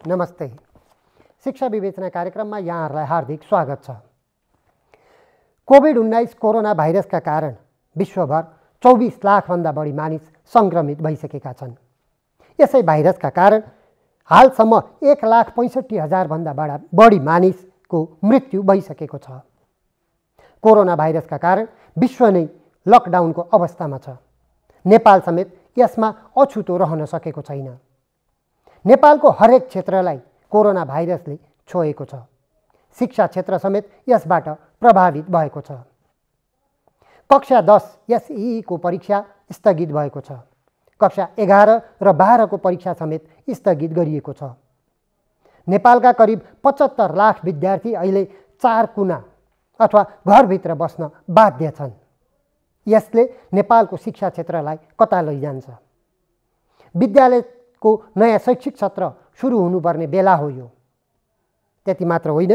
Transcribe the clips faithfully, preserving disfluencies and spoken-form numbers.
नमस्ते। शिक्षा विवेचना कार्यक्रममा यहाँहरूलाई हार्दिक स्वागत छ। कोभिड उन्नाइस कोरोना भाइरसका कारण विश्वभर चौबीस लाखभन्दा बढी मानिस सङ्क्रमित भइसकेका छन्। यसै भाइरसका कारण हालसम्म एक लाख पैँसठी हजारभन्दा बढी मानिसको मृत्यु भइसकेको छ। कोरोना भाइरसका कारण विश्व नै लकडाउनको अवस्थामा छ। नेपाल समेत यसमा अछुतो रहन सकेको छैन। नेपालको हरेक क्षेत्रलाई कोरोना भाइरसले छोएको छ। शिक्षा क्षेत्र समेत यसबाट प्रभावित भएको छ। कक्षा दस एसई को परीक्षा स्थगित भएको छ। कक्षा एघार र बाह्रको परीक्षा समेत स्थगित गरिएको छ। नेपालका करिब पचहत्तर लाख विद्यार्थी अहिले चार कुना अथवा घरभित्र बस्न बाध्य छन्। यसले नेपालको शिक्षा क्षेत्रलाई कता लैजान्छ? विद्यालयको नयाँ शैक्षिक सत्र सुरु हुनुपर्ने बेला हो यो। त्यति मात्र होइन,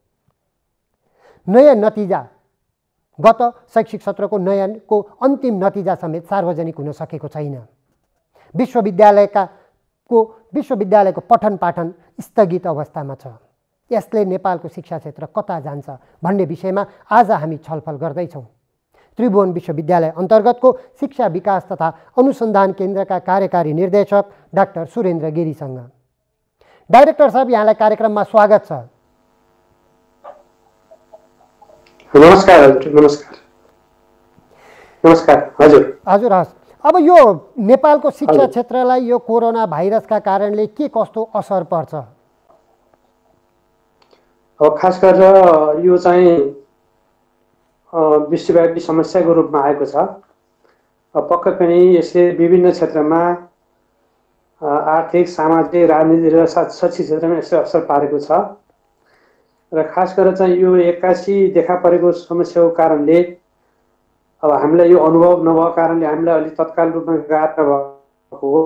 नयाँ नतिजा गत शैक्षिक सत्रको नयाँको अन्तिम नतिजा समेत सार्वजनिक हुन सकेको छैन। विश्वविद्यालयका को विश्वविद्यालयको पठन पाठन स्थगित अवस्थामा छ। यसले नेपालको शिक्षा क्षेत्र कता जान्छ भन्ने विषयमा आज हामी छलफल गर्दैछौँ। त्रिभुवन विश्वविद्यालय अन्तर्गतको शिक्षा विकास तथा अनुसन्धान केन्द्रका कार्यकारी निर्देशक डाक्टर सुरेन्द्र गिरीसँग। डाइरेक्टर साहब, यहाँलाई कार्यक्रममा स्वागत छ। नमस्कार हजुर। नमस्कार नमस्कार हजुर। हजुर हस्। अब यो नेपालको शिक्षा क्षेत्रलाई यो कोरोना भाइरसका कारणले के कस्तो असर पर्छ? अब खास गरेर यो चाहिँ विश्वव्यापी समस्याको रूपमा आएको छ। पक्कै पनि यसले विभिन्न क्षेत्रमा आर्थिक, सामाजिक, राजनीतिक र शैक्षिक क्षेत्रमा यसले असर पारेको छ। र खास गरेर चाहिँ यो एक्कासी देखा परेको समस्याको कारणले अब हामीलाई यो अनुभव नभएको कारणले हामीलाई अलिक तत्काल रूपमा गाह्रो भएको हो।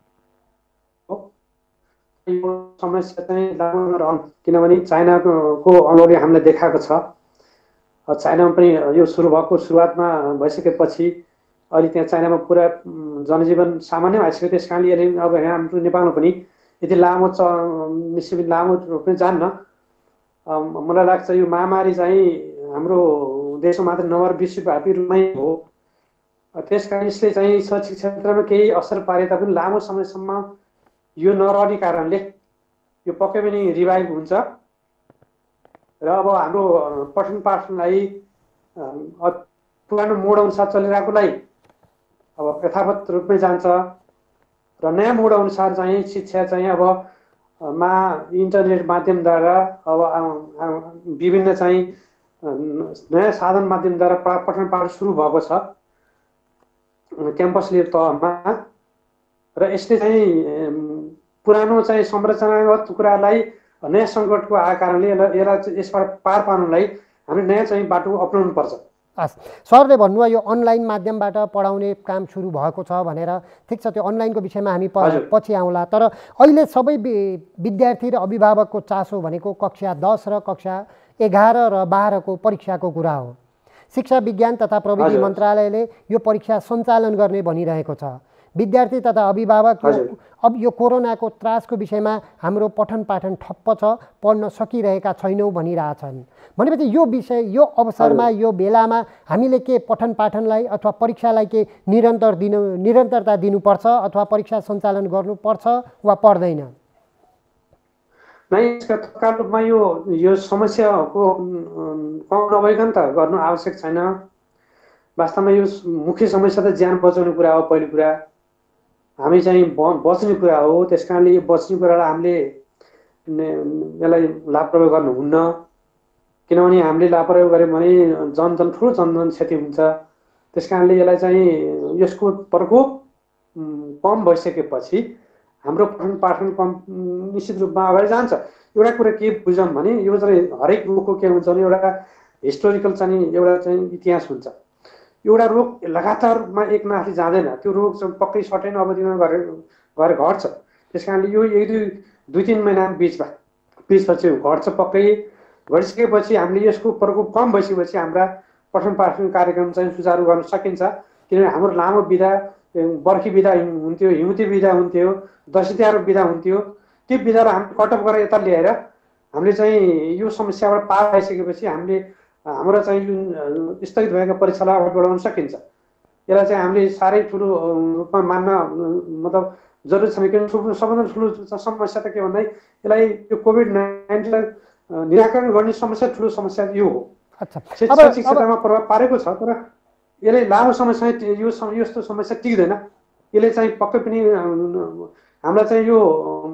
यो समस्या चाहिँ लामो नरहन्छ, किनभने चाइनाको अनुभवले हामीलाई देखाएको छ। चाइनामा पनि यो सुरु भएको सुरुवातमा भइसकेपछि अहिले त्यहाँ चाइनामा पुरा जनजीवन सामान्य भइसक्यो। त्यस कारणले यसले अब यहाँ हाम्रो नेपालमा पनि यति लामो च निश्चित लामो रूपमा जान्न। मलाई लाग्छ यो महामारी चाहिँ हाम्रो देशमा मात्र नभएर विश्वव्यापी रूपमै हो। त्यस कारण यसले चाहिँ शैक्षिक क्षेत्रमा केही असर पारे तापनि लामो समयसम्म यो नरहने कारणले यो पक्कै पनि रिभाइभ हुन्छ। र अब हाम्रो पठन पाठनलाई पुरानो मोड अनुसार चलिरहेकोलाई अब यथावत रूपमै जान्छ र नयाँ मोड अनुसार चाहिँ शिक्षा चाहिँ अब मा इन्टरनेट माध्यमद्वारा अब विभिन्न चाहिँ नयाँ साधन माध्यमद्वारा पठन पाठ सुरु भएको छ क्याम्पसले तहमा। र यसले चाहिँ पुरानो चाहिँ संरचनागत कुरालाई नयाँ सङ्कटको आएको कारणले यसलाई यसबाट पार पार्नलाई हामीले नयाँ चाहिँ बाटो अपनाउनु पर्छ। हस्, सरले भन्नुभयो यो अनलाइन माध्यमबाट पढाउने काम सुरु भएको छ भनेर। ठिक छ, त्यो अनलाइनको विषयमा हामी पछि आउँला। तर अहिले सबै विद्यार्थी र अभिभावकको चासो भनेको कक्षा दस र कक्षा एघार र बाह्रको परीक्षाको कुरा हो। शिक्षा विज्ञान तथा प्रविधि मन्त्रालयले यो परीक्षा सञ्चालन गर्ने भनिरहेको छ। विद्यार्थी तथा अभिभावक अब यो कोरोनाको त्रासको विषयमा हाम्रो पठन पाठन ठप्प छ, पढ्न सकिरहेका छैनौँ भनिरहेछन्। भनेपछि यो विषय यो अवसरमा यो बेलामा हामीले के पठन पाठनलाई अथवा परीक्षालाई के निरन्तर दिनु निरन्तरता दिनुपर्छ अथवा परीक्षा सञ्चालन गर्नुपर्छ वा पर्दैन? नै, यसका तत्काल रूपमा यो यो समस्याको कम नभइकन त गर्नु आवश्यक छैन। वास्तवमा यो मुख्य समस्या त ज्यान बचाउने कुरा हो। पहिलो कुरा हामी चाहिँ बच्ने कुरा हो। त्यस कारणले यो बच्ने कुरालाई हामीले यसलाई लापरवाही गर्नुहुन्न। किनभने हामीले लापरवाही गऱ्यौँ भने जनजन ठुलो जनजन क्षति हुन्छ। त्यस कारणले यसलाई चाहिँ यसको प्रकोप कम भइसकेपछि हाम्रो पठन पाठन कम निश्चित रूपमा अगाडि जान्छ। एउटा कुरा के बुझौँ भने यो चाहिँ हरेक रोगको के हुन्छ भने एउटा हिस्टोरिकल चाहिँ एउटा चाहिँ इतिहास हुन्छ। एउटा रोग लगातारमा एक नाफी जाँदैन। त्यो रोग चाहिँ पक्कै सर्टेन अवधिमा गएर गएर घट्छ। त्यस कारणले यो एक दुई दुई तिन महिना बिचमा बिचपछि घट्छ। पक्कै घटिसकेपछि हामीले यसको प्रकोप कम भइसकेपछि हाम्रा पठन पाठन कार्यक्रम चाहिँ सुचारू गर्न सकिन्छ। किनभने हाम्रो लामो बिदा बर्खी बिदा हुन्थ्यो, हिउँदे बिदा हुन्थ्यो, दसैँ तिहार बिदा हुन्थ्यो। त्यो विधालाई हामी कटअप गरेर यता ल्याएर हामीले चाहिँ यो समस्याबाट पार भइसकेपछि हामीले हाम्रो चाहिँ जुन स्थगित भएका परीक्षालाई अगाडि बढाउन सकिन्छ। यसलाई चाहिँ हामीले साह्रै ठुलो रूपमा मान्न मतलब जरुरी छैन, किनभने सबभन्दा ठुलो समस्या त के भन्दा यसलाई यो कोभिड नाइन्टिनलाई निराकरण गर्ने समस्या ठुलो समस्या यो हो। शैक्षिक क्षेत्रमा प्रभाव पारेको छ, तर यसले लामो समयसम्म यो यस्तो समस्या टिक्दैन। यसले चाहिँ पक्कै पनि हामीलाई चाहिँ यो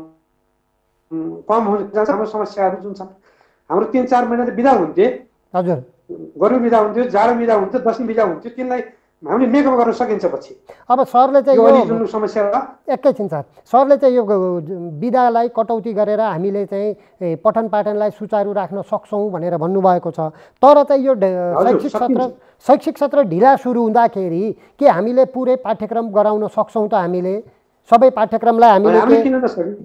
कम हुन जान्छ। हाम्रो समस्याहरू जुन छन्, हाम्रो तिन चार महिना त बिदा हुन्थे, हजुर, गर्मी बिदा हुन्थ्यो, जाडो बिदा हुन्थ्यो, दसैँ बिदा हुन्थ्यो, तिनलाई हामीले मेकअप गर्न सकिन्छ पछि। अब सरले चाहिँ यो जुन समस्या एकैछिन सर, सरले चाहिँ यो बिदालाई कटौती गरेर हामीले चाहिँ पठन पाठनलाई सुचारू राख्न सक्छौँ भनेर भन्नुभएको छ। तर चाहिँ यो शैक्षिक सत्र शैक्षिक सत्र ढिला सुरु हुँदाखेरि के हामीले पुरै पाठ्यक्रम गराउन सक्छौँ त? हामीले सबै पाठ्यक्रमलाई हामीले किन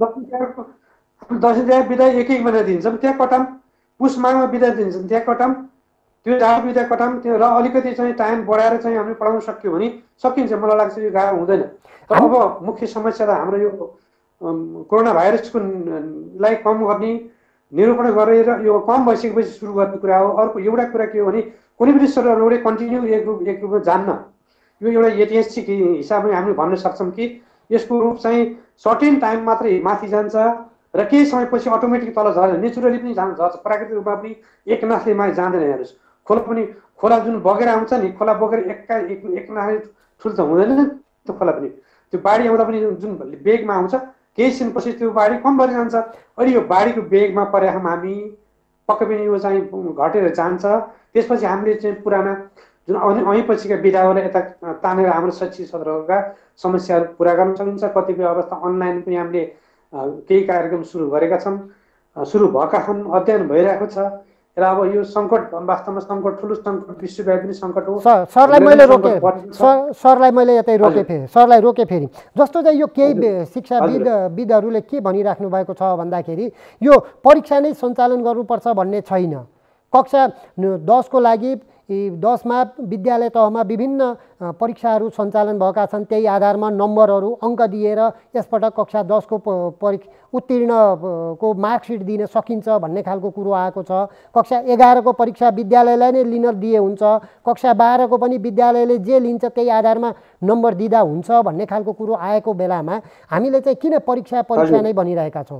दसैँ तिहार बिदा एक एक महिना दिन्छौँ, त्यहाँ कटाम, पुष माघमा बिदा दिन्छौँ त्यहाँ कटाम, त्यो जाडो बिदा कटाम, त्यो र अलिकति चाहिँ टाइम बढाएर चाहिँ हामीले पढाउन सक्यो भने सकिन्छ। मलाई लाग्छ यो गाह्रो हुँदैन। तर अब मुख्य समस्या त हाम्रो यो कोरोना भाइरसको लाई कम गर्ने, निरूपण गरेर यो कम भइसकेपछि सुरु गर्ने कुरा हो। अर्को एउटा कुरा के हो भने कुनै पनि सरहरूले कन्टिन्यू एक रूप एक रूपमा जान्न। यो एउटा ऐतिहासिक हिसाबले हामीले भन्न सक्छौँ कि यसको रूप चाहिँ सर्टेन टाइम मात्रै माथि जान्छ र केही समयपछि अटोमेटिक तल झर्छ, नेचुरली पनि जान्छ, प्राकृतिक रूपमा पनि एक नासले माथि जाँदैन। हेर्नुहोस्, खोला पनि खोला जुन बगेर आउँछ नि, खोला बगेर एक्का एक एक नासले ठुल त हुँदैन नि त्यो खोला पनि। त्यो बाढी आउँदा पनि जुन वेगमा आउँछ, केही दिनपछि त्यो बाढी कम भएर जान्छ। अहिले यो बाढीको वेगमा परेका हामी पक्कै पनि यो चाहिँ घटेर जान्छ। त्यसपछि हामीले चाहिँ पुराना जुन अनि पछिका विधाहरूलाई यता तानेर हाम्रो शैक्षिक सत्रका समस्याहरू पुरा गर्न सकिन्छ। कतिपय अवस्था अनलाइन पनि हामीले केही कार्यक्रम सुरु गरेका छन्, सुरु भएका छन्, अध्ययन भइरहेको छ। र अब यो सङ्कट वास्तवमा सङ्कट ठुलो सङ्कट, विश्वव्यापी सङ्कट हो। सरलाई मैले रोकेँ सरलाई मैले यतै रोकेँ फेरि सरलाई रोकेँ फेरि जस्तो चाहिँ यो केही शिक्षाविद विदहरूले के भनिराख्नु भएको छ भन्दाखेरि यो परीक्षा नै सञ्चालन गर्नुपर्छ भन्ने छैन। कक्षा दसको लागि दसमा विद्यालय तहमा विभिन्न परीक्षाहरू सञ्चालन भएका छन्, त्यही आधारमा नम्बरहरू अङ्क दिएर यसपटक कक्षा दसको परीक्षा उत्तीर्णको मार्कसिट दिन सकिन्छ भन्ने खालको कुरो आएको छ। कक्षा एघारको परीक्षा विद्यालयलाई नै लिन दिए हुन्छ, कक्षा बाह्रको पनि विद्यालयले जे लिन्छ त्यही आधारमा नम्बर दिँदा हुन्छ भन्ने खालको कुरो आएको बेलामा हामीले चाहिँ किन परीक्षा परीक्षा नै भनिरहेका छौँ?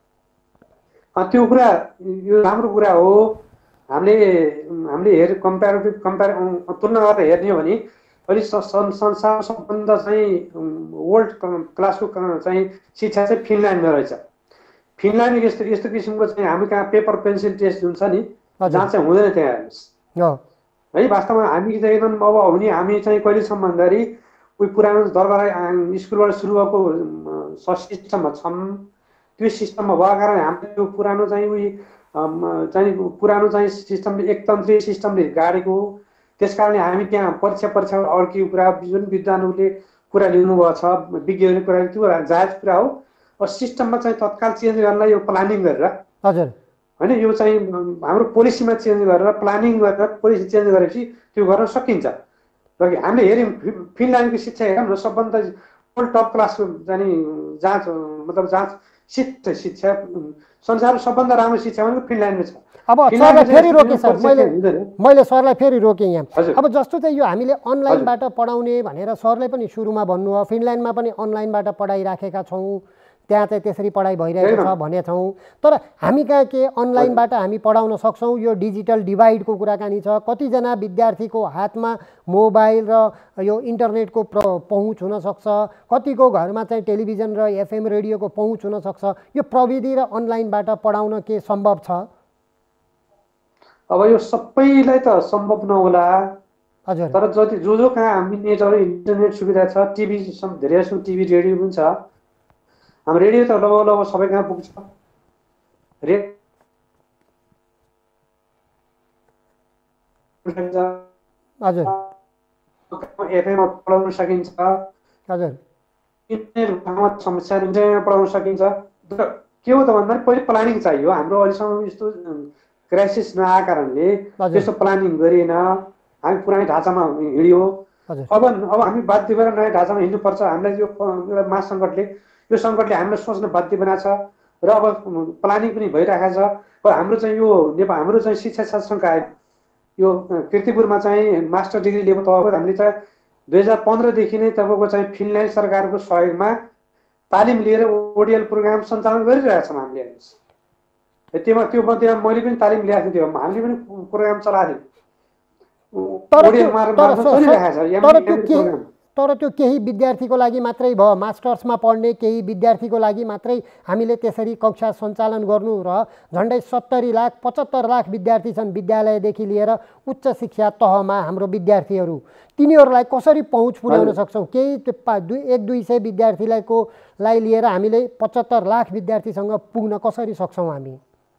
त्यो कुरा यो राम्रो कुरा हो। हामीले हामीले हेर कम्पेरिटिभ कम्पेयर तुलना गरेर हेर्ने हो भने अहिले संसार सबभन्दा चाहिँ वर्ल्ड क्लासको चाहिँ शिक्षा चाहिँ फिनल्यान्डमा रहेछ। फिनल्यान्ड यस्तो यस्तो किसिमको चाहिँ हामी कहाँ पेपर पेन्सिल टेस्ट जुन छ नि, जहाँ चाहिँ हुँदैन त्यहाँ हेर्नुहोस् है। वास्तवमा हामी चाहिँ एकदम अब हुने हामी चाहिँ कहिलेसम्म भन्दाखेरि उयो पुरानो दरबार स्कुलबाट सुरु भएको सिस्टममा छौँ। त्यो सिस्टममा भएको कारण हामीले त्यो पुरानो चाहिँ उयो चाहिँ पुरानो चाहिँ सिस्टमले एकतन्त्रीय सिस्टमले गाडेको। त्यस कारणले हामी त्यहाँ परीक्षा परीक्षा अड्कियो कुरा, जुन विद्वानहरूले कुरा ल्याउनु भएको छ, विज्ञहरूले कुरा, त्यो जायज कुरा हो। अब सिस्टममा चाहिँ तत्काल चेन्ज गर्नलाई यो प्लानिङ गरेर हजुर होइन, यो चाहिँ हाम्रो पोलिसीमा चेन्ज गरेर प्लानिङ गरेर पोलिसी चेन्ज गरेपछि त्यो गर्न सकिन्छ। र हामीले हेऱ्यौँ फिनल्यान्डको शिक्षा हेरौँ न, सबभन्दा वर्ल्ड टप क्लासको जाने जाँच मतलब जाँच शिक्षा शिक्षा संसारको सबभन्दा राम्रो शिक्षा भनेको फिनल्यान्डमा छ। अब सरलाई फेरि रोकेँ सर, मैले मैले सरलाई फेरि रोकेँ यहाँ। अब जस्तो चाहिँ यो हामीले अनलाइनबाट पढाउने भनेर सरले पनि सुरुमा भन्नुभयो, फिनल्यान्डमा पनि अनलाइनबाट पढाइराखेका छौँ, त्यहाँ चाहिँ त्यसरी पढाइ भइरहेको छ भनेछौँ। तर हामी कहाँ के अनलाइनबाट हामी पढाउन सक्छौँ? यो डिजिटल डिभाइडको कुराकानी छ। कतिजना विद्यार्थीको हातमा मोबाइल र यो इन्टरनेटको प्र पहुँच हुनसक्छ, कतिको घरमा चाहिँ टेलिभिजन र एफएम रेडियोको पहुँच हुनसक्छ। यो प्रविधि र अनलाइनबाट पढाउन के सम्भव छ? अब यो सबैलाई त सम्भव नहोला हजुर, तर जति जो जो कहाँ हामी नेटहरू इन्टरनेट सुविधा छ, टिभी धेरै जस्तो टिभी रेडियो पनि छ। हाम्रो रेडियो त लगभग लगभग सबै कहाँ पुग्छ। रे हजुर एफएममा पढाउन सकिन्छ, हजुर इन्टरनेट समस्या इन्टरनेटमा पढाउन सकिन्छ। के हो त भन्दाखेरि पहिले प्लानिङ चाहियो। हाम्रो अहिलेसम्म यस्तो क्राइसिस नआएको कारणले त्यस्तो प्लानिङ गरिएन, हामी पुरानो ढाँचामा हिँड्यो। अब अब हामी बाध्य भएर नयाँ ढाँचामा हिँड्नुपर्छ। हामीलाई यो एउटा महासङ्कटले यो सङ्कटले हामीलाई सोच्न बाध्य बनाएको छ। र अब प्लानिङ पनि भइरहेको छ। अब हाम्रो चाहिँ यो नेपाल हाम्रो चाहिँ शिक्षा शास्त्र संकाय यो किर्तिपुरमा चाहिँ मास्टर डिग्री लिएको तहको हामीले चाहिँ दुई हजार पन्ध्रदेखि नै तपाईँको चाहिँ फिनल्यान्ड सरकारको सहयोगमा तालिम लिएर ओडिएल प्रोग्राम सञ्चालन गरिरहेका छौँ हामीले। त्योमा त्यो मध्येमा मैले पनि तालिम ल्याएको थियो, हामीले पनि प्रोग्राम चलाएको थियौँ। तर त्यो केही विद्यार्थीको लागि मात्रै भयो, मास्टर्समा पढ्ने केही विद्यार्थीको लागि मात्रै हामीले त्यसरी कक्षा सञ्चालन गर्नु र झन्डै सत्तरी लाख पचहत्तर लाख विद्यार्थी छन् विद्यालयदेखि लिएर उच्च शिक्षा तहमा हाम्रो विद्यार्थीहरू, तिनीहरूलाई कसरी पहुँच पुर्याउन सक्छौँ? केही दुई एक दुई सय विद्यार्थीलाई को लाई लिएर हामीले पचहत्तर लाख विद्यार्थीसँग पुग्न कसरी सक्छौँ हामी?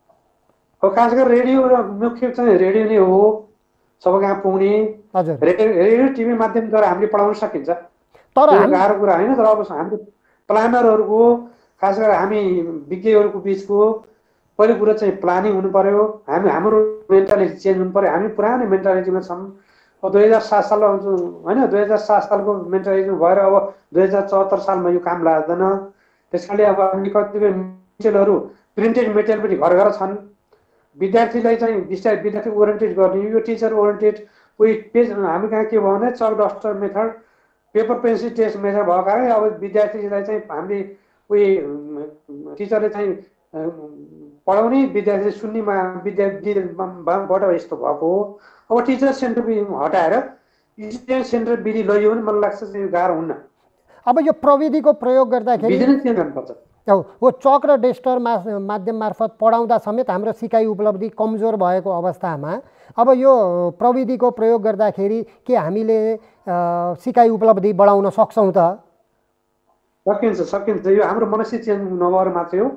खास गरेर रेडियो र मुख्य चाहिँ रेडियो नै हो सबैको कहाँ पुग्ने। हजुर, रेडियो टिभी माध्यमद्वारा हामीले पढाउन सकिन्छ, तर गाह्रो कुरा होइन। तर अब हाम्रो प्लानरहरूको खास गरेर हामी विज्ञहरूको बिचको पहिलो कुरो चाहिँ प्लानिङ हुनु पर्यो। हामी हाम्रो मेन्टालिटी चेन्ज हुनु पर्यो। हामी पुरानो मेन्टालिटीमा छौँ। अब दुई हजार सात साल होइन दुई हजार सात सालको मेन्टालिटी भएर अब दुई हजार चौहत्तर सालमा यो काम लाग्दैन। त्यस कारणले अब हामी कतिपय मेटेरियलहरू प्रिन्टेड मेटेरियल पनि घर घर छन्। विद्यार्थीलाई चाहिँ विद्यार्थी विद्यार्थी ओरिएन्टेड गर्ने, यो टिचर ओरिएन्टेड उही पेज हामी कहाँ के भयो भने chalk duster method, paper pencil test method भएको कारणले अब विद्यार्थीलाई चाहिँ हामीले उही टिचरले चाहिँ पढाउने विद्यार्थी सुन्नेमा विद्यार्थीबाट यस्तो भएको हो। अब टिचर सेन्टर हटाएर स्टुडेन्ट सेन्टर विधि लैयो भने मलाई लाग्छ चाहिँ गाह्रो हुन्न। अब यो प्रविधिको प्रयोग गर्दाखेरि चेन्ज गर्नुपर्छ। हो चक र डेस्टर मा माध्यम मार्फत पढाउँदा समेत हाम्रो सिकाइ उपलब्धि कमजोर भएको अवस्थामा अब यो प्रविधिको प्रयोग गर्दाखेरि के हामीले सिकाइ उपलब्धि बढाउन सक्छौँ त? सकिन्छ सकिन्छ यो हाम्रो मनस्थिति चेन्ज नभएर मात्रै हो।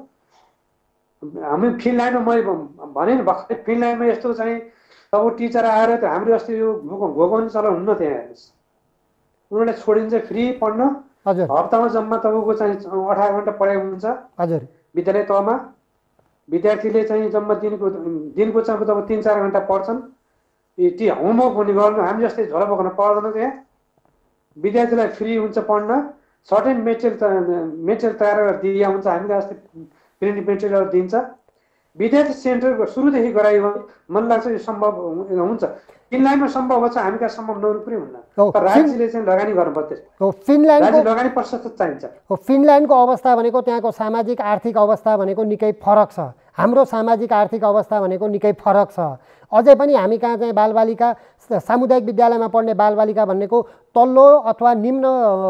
हामी फिनल्यान्डमा मैले भने नि भर्खरै फिनल्यान्डमा यस्तो चाहिँ अब टिचर आएर त हाम्रो अस्ति यो घोकन चलन हुन्न त्यहाँ हेर्नुहोस्, उनीहरूलाई छोडिन्छ फ्री पढ्न। हजुर, हप्तामा जम्मा तपाईँको चाहिँ अठार घन्टा पढाइ हुन्छ। हजुर, विद्यालय तहमा विद्यार्थीले चाहिँ जम्मा दिनको दिनको चाहिँ तपाईँ तिन चार घन्टा पढ्छन्। ती होमवर्क हुने गर्नु हामी जस्तै झोला बोक्न पर्दैन। त्यहाँ विद्यार्थीलाई फ्री हुन्छ पढ्न। सर्टेन मेटेरियल मेटेरियल तयार गरेर दिइया हुन्छ। हामीले अस्ति प्रिन्ट मेटेरियलहरू दिन्छ। विद्यार्थी सेन्टर सुरुदेखि गरायो भने मलाई लाग्छ यो सम्भव हुन्छ। फिनल्यान्डमा सम्भव छ, हामी कहाँ सम्भव नहुनु पनि हुन्न। तर राज्यले चाहिँ लगानी गर्नुपर्छ। हो फिनल्यान्डको लगानी प्रशस्त चाहिन्छ। हो फिनल्यान्डको अवस्था भनेको त्यहाँको सामाजिक आर्थिक अवस्था भनेको निकै फरक छ, हाम्रो सामाजिक आर्थिक अवस्था भनेको निकै फरक छ। अझै पनि हामी कहाँ चाहिँ बालबालिका सामुदायिक विद्यालयमा पढ्ने बालबालिका भनेको तल्लो अथवा निम्न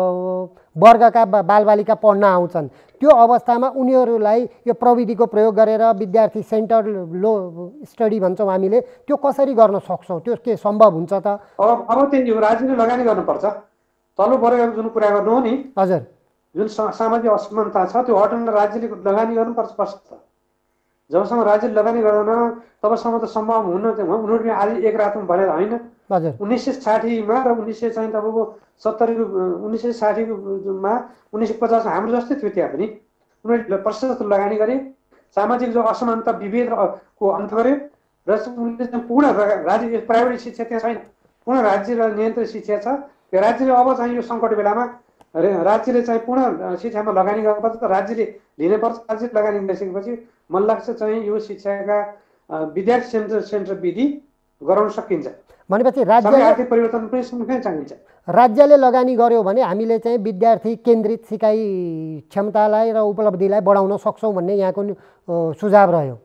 वर्गका बालबालिका पढ्न आउँछन्। त्यो अवस्थामा उनीहरूलाई यो प्रविधिको प्रयोग गरेर विद्यार्थी सेन्टर लो स्टडी भन्छौँ हामीले, त्यो कसरी गर्न सक्छौँ? त्यो के सम्भव हुन्छ त? अब अब त्यही हो, राज्यले लगानी गर्नुपर्छ। तल्लो वर्गको जुन कुरा गर्नु हो नि, हजुर, जुन सामाजिक असमानता छ त्यो हटाउन राज्यले लगानी गर्नुपर्छ प्रशस्त। जबसम्म राज्यले लगानी गर्दैन तबसम्म त सम्भव हुन उनीहरूले आज एक रातमा भनेर होइन। हजुर, उन्नाइस सय साठीमा र उन्नाइस सय चाहिँ तपाईँको सत्तरीको उन्नाइस सय साठीमा उन्नाइस सय पचासमा हाम्रो जस्तै थियो। त्यहाँ पनि उनीहरूले प्रशस्त लगानी गरे, सामाजिक जो असमानता विभेदको अन्त गरे र उनले चाहिँ पूर्ण राज्य प्राइभेट शिक्षा त्यहाँ छैन, पूर्ण राज्यलाई नियन्त्रित शिक्षा छ। त्यो राज्यले अब चाहिँ यो सङ्कट बेलामा राज्यले चाहिँ पूर्ण शिक्षामा लगानी गर्नुपर्छ। राज्यले लिनुपर्छ। राज्य लगानी गरिसकेपछि मलाई लाग्छ चाहिँ यो शिक्षाका विद्यार्थी सेन्टर सेन्टर विधि गराउन सकिन्छ। भनेपछि राज्यले आर्थिक परिवर्तन पनि सँगै चाहिन्छ। राज्यले लगानी गर्यो भने हामीले चाहिँ विद्यार्थी केन्द्रित सिकाइ क्षमतालाई र उपलब्धिलाई बढाउन सक्छौँ भन्ने यहाँको सुझाव रह्यो।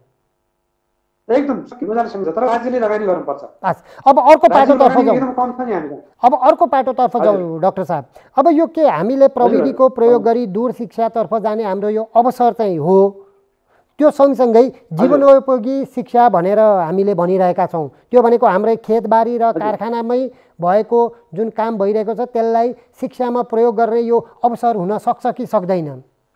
एकदम मजाले सम्झ, तर राज्यले लगानी गर्नुपर्छ। अब अर्को पाटोतर्फ जाउँ। एकदम कम छ नि हामीलाई। अब अर्को पाटोतर्फ जाउँ डाक्टर साहब। अब यो के हामीले प्रविधिको प्रयोग गरी दूर शिक्षातर्फ जाने हाम्रो यो अवसर चाहिँ हो, त्यो सँगसँगै जीवनोपयोगी शिक्षा भनेर हामीले भनिरहेका छौँ। त्यो भनेको हाम्रै खेतबारी र कारखानामै भएको जुन काम भइरहेको छ त्यसलाई शिक्षामा प्रयोग गर्ने यो अवसर हुन सक्छ कि सक्दैन?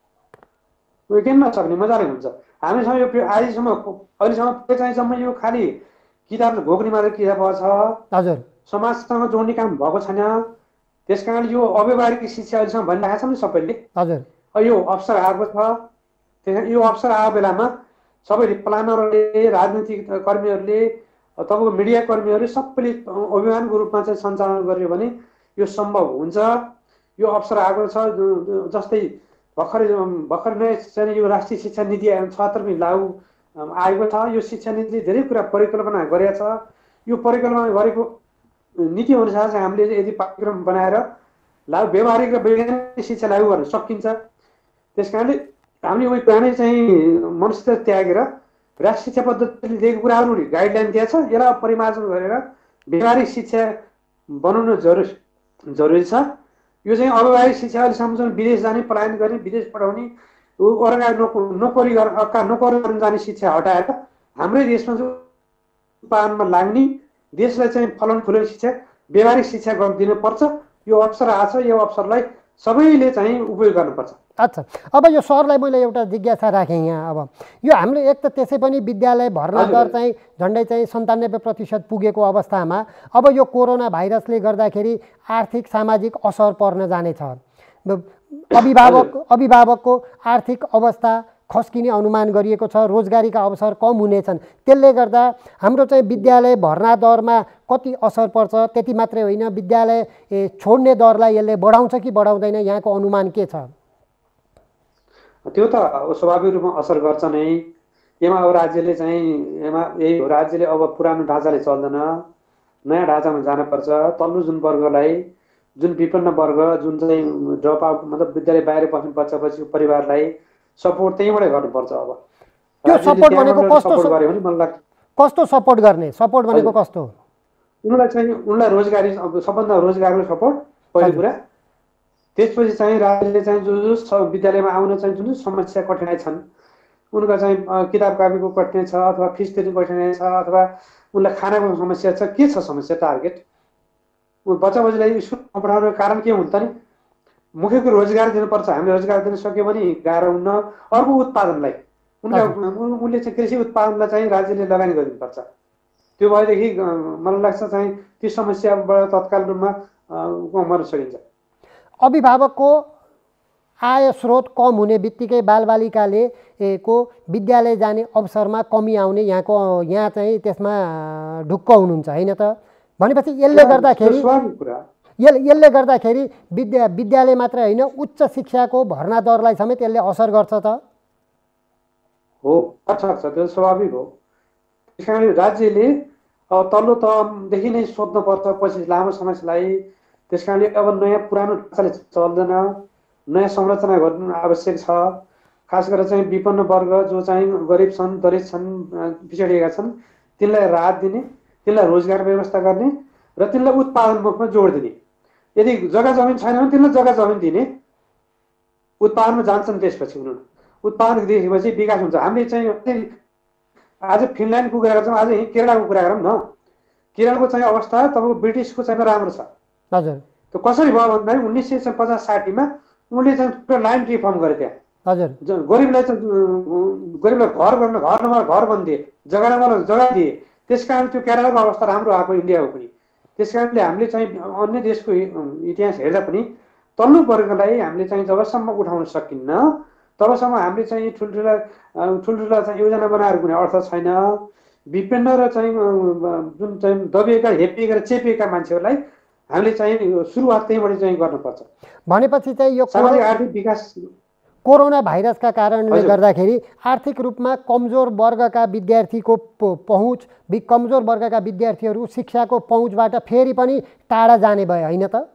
किन नसक्ने, मजाले हुन्छ। हामीसँग यो आजसम्म अहिलेसम्म चाहिँ जम्मै यो खालि किताब घोक्ने मात्रै किताब छ। हजुर, समाजसँग जोड्ने काम भएको छैन। त्यस कारण यो अव्यवहारिक शिक्षा अहिलेसम्म भनिरहेको छ नि सबैले। हजुर, यो अवसर आएको छ। त्यस यो अवसर आएको बेलामा सबैले प्लानरहरूले, राजनीतिक कर्मीहरूले, तपाईँको मिडिया कर्मीहरू सबैले अभियानको रूपमा चाहिँ सञ्चालन गर्यो भने यो सम्भव हुन्छ। यो अवसर आएको छ। जस्तै भर्खरै भर्खर नै चाहिँ यो राष्ट्रिय शिक्षा नीति छहत्तरमा लागू आएको छ। यो शिक्षा नीतिले धेरै कुरा परिकल्पना गरेको छ। यो परिकल्पना गरेको नीति अनुसार चाहिँ हामीले यदि पाठ्यक्रम बनाएर लागू व्यवहारिक र वैज्ञानिक शिक्षा लागू गर्न सकिन्छ। त्यस कारणले हामीले उही पुरानै चाहिँ मनुष्यता त्यागेर राष्ट्रिय शिक्षा पद्धतिले दिएको कुराहरू गाइडलाइन दिएको छ, यसलाई परिमार्जन गरेर व्यवहारिक शिक्षा बनाउन जरुरी जरुरी छ। यो चाहिँ अव्यवहारिक शिक्षा अहिलेसम्म चाहिँ विदेश जाने, पलायन गर्ने, विदेश पठाउने, अर्का नोकरी गर्न अर्का नोकरी गर्न जाने शिक्षा हटाएर हाम्रै देशमा चाहिँ उत्पादनमा लाग्ने, देशलाई चाहिँ फलन फुलन शिक्षा, व्यवहारिक शिक्षा गर्न दिनुपर्छ। यो अवसर आछ, यो अवसरलाई सबैले चाहिँ उपयोग गर्नुपर्छ। अच्छा, अब यो सरलाई मैले एउटा जिज्ञासा राखेँ यहाँ। अब यो हाम्रो एक त त्यसै पनि विद्यालय भर्ना दर चाहिँ झन्डै चाहिँ सन्तानब्बे प्रतिशत पुगेको अवस्थामा अब यो कोरोना भाइरसले गर्दाखेरि आर्थिक सामाजिक असर पर्न जानेछ। अभिभावक अभिभावकको आर्थिक अवस्था खस्किने अनुमान गरिएको छ, रोजगारीका अवसर कम हुनेछन्। त्यसले गर्दा हाम्रो चाहिँ विद्यालय भर्ना दरमा कति असर पर्छ? त्यति मात्रै होइन, विद्यालय छोड्ने दरलाई यसले बढाउँछ कि बढाउँदैन, यहाँको अनुमान के छ? त्यो त स्वाभाविक रूपमा असर गर्छ नै। यसमा अब राज्यले चाहिँ यसमा यही हो, राज्यले अब पुरानो ढाँचाले चल्दैन, नयाँ ढाँचामा जानुपर्छ। तल्लो जुन वर्गलाई, जुन विपन्न वर्ग, जुन चाहिँ ड्रप आउट मतलब विद्यालय बाहिर बस्नु बच्चापछि परिवारलाई सपोर्ट त्यहीँबाटै गर्नुपर्छ। अब त्यो सपोर्ट भनेको कस्तो सपोर्ट गर्यो भने मलाई लाग्छ कस्तो सपोर्ट गर्ने? सपोर्ट भनेको कस्तो? उनीलाई चाहिँ उनीलाई रोजगारी, अब सबभन्दा रोजगारको सपोर्ट पहिलो कुरा। त्यसपछि चाहिँ राज्यले चाहिँ जो जो विद्यालयमा आउन चाहिँ जुन समस्या कठिनाइ छन्, उनका चाहिँ किताब कापीको कठिनाइ छ अथवा फिस तिर्ने कठिनाइ छ अथवा उनलाई खानाको समस्या छ, के छ समस्या टार्गेट, बच्चा बच्चीलाई स्कुलमा पठाउनुको कारण के हुन्छ नि? मुख्यको रोजगार दिनुपर्छ। हामीले रोजगार दिन सक्यो भने गाह्रो हुन्न। अर्को उत्पादनलाई उनका उनले चाहिँ कृषि उत्पादनलाई चाहिँ राज्यले लगानी गरिदिनुपर्छ। त्यो भएदेखि मलाई लाग्छ चाहिँ त्यो समस्याबाट तत्काल रूपमा मर्न सकिन्छ। अभिभावकको आय स्रोत कम हुने बित्तिकै बालबालिकाले को विद्यालय जाने अवसरमा कमी आउने यहाँको यहाँ चाहिँ त्यसमा ढुक्क हुनुहुन्छ होइन त? भनेपछि यसले गर्दाखेरि यसले गर्दाखेरि विद्या विद्यालय मात्र होइन उच्च शिक्षाको भर्ना दरलाई समेत यसले असर गर्छ त? हो, सक्छ, त्यो स्वाभाविक हो। त्यस कारणले राज्यले अब तल्लो तहदेखि नै सोध्नुपर्छ पछि लामो समस्यालाई। त्यस कारणले अब नयाँ पुरानो ढाँचाले चल्दैन, नयाँ संरचना गर्नु आवश्यक छ। खास गरेर चाहिँ विपन्न वर्ग जो चाहिँ गरिब छन्, दलित छन्, पिछडिएका छन्, तिनलाई राहत दिने, तिनलाई रोजगार व्यवस्था गर्ने र तिनलाई उत्पादनमुखमा जोड दिने। यदि जग्गा जमिन छैन भने तिनलाई जग्गा जमिन दिने, उत्पादनमा जान्छन्। त्यसपछि उनीहरू उत्पादन देखेपछि विकास हुन्छ। हामीले चाहिँ आज फिनल्यान्डको कुरा गर्छौँ, आज यहीँ केरलाको कुरा गरौँ न। केरलको चाहिँ अवस्था तपाईँको ब्रिटिसको चाहिँ राम्रो छ। हजुर, त्यो कसरी भयो भन्दाखेरि उन्नाइस सय पचास साठीमा उनले चाहिँ पुरा लाइन रिफर्म गरे त्यहाँ। हजुर, गरिबलाई चाहिँ गरिबलाई घर गर्न घर नभएर घर बनिदिए, जग्गा नभएर जग्गा दिए। त्यस कारण त्यो केरलाको अवस्था राम्रो आएको इन्डियाको पनि। त्यस कारणले हामीले चाहिँ अन्य देशको इतिहास हेर्दा पनि तल्लो वर्गलाई हामीले चाहिँ जबसम्म उठाउन सकिन्न तबसम्म हामीले चाहिँ ठुल्ठुला ठुल्ठुला चाहिँ योजना बनाएर कुनै अर्थ छैन। विभिन्न र चाहिँ जुन चाहिँ दबिएका, हेपिएका र चेपिएका मान्छेहरूलाई हामीले चाहिँ सुरुवात त्यहीँबाट चाहिँ गर्नुपर्छ। भनेपछि चाहिँ यो सामाजिक आर्थिक विकास कोरोना भाइरसका कारणले गर्दाखेरि आर्थिक रूपमा कमजोर वर्गका विद्यार्थीको पहुँच कमजोर वर्गका विद्यार्थीहरू शिक्षाको पहुँचबाट फेरि पनि टाढा जाने भयो होइन त?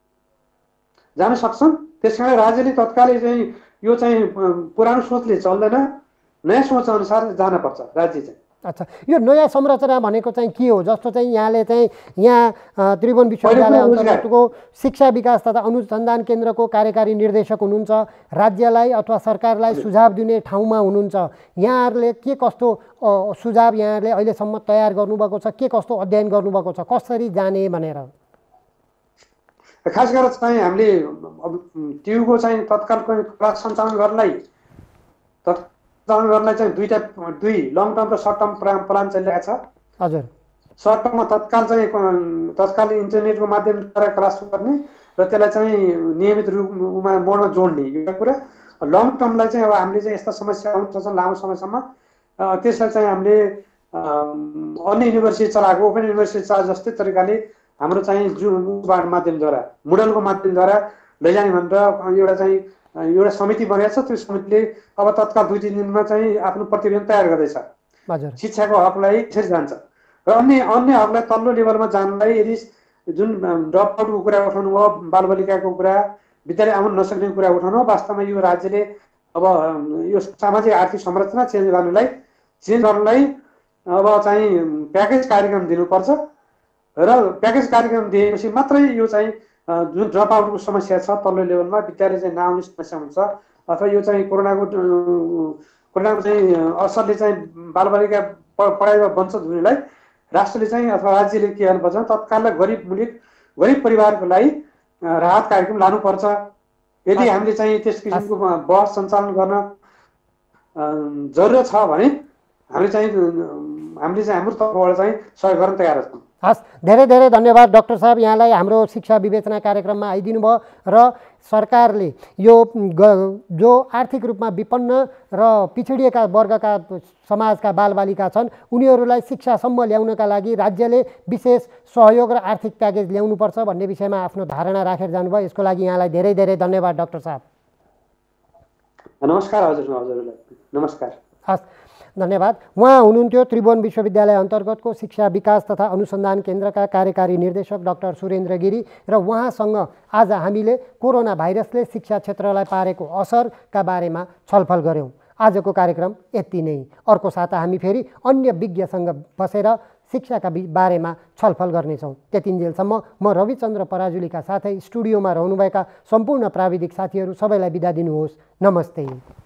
जान सक्छन्। त्यसकारण राज्यले तत्कालै चाहिँ यो चाहिँ पुरानो सोचले चल्दैन, नयाँ सोच अनुसार जानुपर्छ राज्य चाहिँ। अच्छा, यो नयाँ संरचना भनेको चाहिँ के हो? जस्तो चाहिँ यहाँले चाहिँ यहाँ त्रिभुवन विश्वविद्यालय अन्तर्गतको शिक्षा विकास तथा अनुसन्धान केन्द्रको कार्यकारी निर्देशक हुनुहुन्छ, राज्यलाई अथवा सरकारलाई सुझाव दिने ठाउँमा हुनुहुन्छ। यहाँहरूले के कस्तो सुझाव यहाँहरूले अहिलेसम्म तयार गर्नुभएको छ, के कस्तो अध्ययन गर्नुभएको छ, कसरी जाने भनेर? खास गरेर चाहिँ हामीले ट्युको चाहिँ तत्काल क्लास सञ्चालन गर्नलाई सञ्चालन गर्नलाई चाहिँ दुईवटा दुई लङ टर्म र सर्ट टर्म प्लान चलिरहेको छ। हजुर, सर्ट टर्ममा तत्काल चाहिँ तत्काल इन्टरनेटको माध्यमद्वारा क्लास गर्ने र त्यसलाई चाहिँ नियमित रूपमा मोडमा जोड्ने यो कुरा। लङ टर्मलाई चाहिँ अब हामीले चाहिँ यस्ता समस्या आउन सक्छन् लामो समयसम्म, त्यसलाई चाहिँ हामीले अन्य युनिभर्सिटी चलाएको ओपन युनिभर्सिटी चला जस्तै तरिकाले हाम्रो चाहिँ जुन माध्यमद्वारा मुडलको माध्यमद्वारा लैजाने भनेर एउटा चाहिँ एउटा समिति बनेको छ। त्यो समितिले अब तत्काल दुई तिन दिनमा चाहिँ आफ्नो प्रतिवेदन तयार गर्दैछ। शिक्षाको हकलाई यसरी जान्छ र अन्य अन्य हकलाई तल्लो लेभलमा जानलाई यदि जुन ड्रप आउटको कुरा उठाउनु भयो, बालबालिकाको कुरा, विद्यालय आउन नसक्ने कुरा उठाउनु, वास्तवमा यो राज्यले अब यो सामाजिक आर्थिक संरचना चेन्ज गर्नलाई चेन्ज गर्नलाई अब चाहिँ प्याकेज कार्यक्रम दिनुपर्छ र प्याकेज कार्यक्रम दिएपछि मात्रै यो चाहिँ जुन ड्रप आउटको समस्या छ तल्लो लेभलमा विद्यालय चाहिँ नआउने समस्या हुन्छ अथवा यो चाहिँ कोरोनाको कोरोनाको चाहिँ असरले चाहिँ बालबालिका पढाइमा वञ्चित हुनेलाई राष्ट्रले चाहिँ अथवा राज्यले के गर्नुपर्छ, तत्काल गरिब मुलुक गरिब परिवारको लागि राहत कार्यक्रम लानुपर्छ। यदि हामीले चाहिँ त्यस किसिमको बहस सञ्चालन गर्न जरुरत छ भने हामीले चाहिँ हामीले चाहिँ हाम्रो तर्फबाट चाहिँ सहयोग गर्न तयार छौँ। हस्, धेरै धेरै धन्यवाद डाक्टर साहब, यहाँलाई हाम्रो शिक्षा विवेचना कार्यक्रममा आइदिनु भयो र सरकारले यो जो आर्थिक रूपमा विपन्न र पिछडिएका वर्गका समाजका बालबालिका छन् उनीहरूलाई शिक्षासम्म ल्याउनका लागि राज्यले विशेष सहयोग र आर्थिक प्याकेज ल्याउनुपर्छ भन्ने विषयमा आफ्नो धारणा राखेर जानुभयो। यसको लागि यहाँलाई धेरै धेरै धन्यवाद डाक्टर साहब। नमस्कार हजुर, हजुरलाई नमस्कार। हस्, धन्यवाद। उहाँ हुनुहुन्थ्यो त्रिभुवन विश्वविद्यालय अन्तर्गतको शिक्षा विकास तथा अनुसन्धान केन्द्रका कार्यकारी निर्देशक डाक्टर सुरेन्द्र गिरी र उहाँसँग आज हामीले कोरोना भाइरसले शिक्षा क्षेत्रलाई पारेको असरका बारेमा छलफल गऱ्यौँ। आजको कार्यक्रम यति नै। अर्को साता हामी फेरि अन्य विज्ञसँग बसेर शिक्षाका बारेमा छलफल गर्नेछौँ। त्यतिन्जेलसम्म म रविचन्द्र पराजुलीका साथै स्टुडियोमा रहनुभएका सम्पूर्ण प्राविधिक साथीहरू सबैलाई बिदा दिनुहोस्। नमस्ते।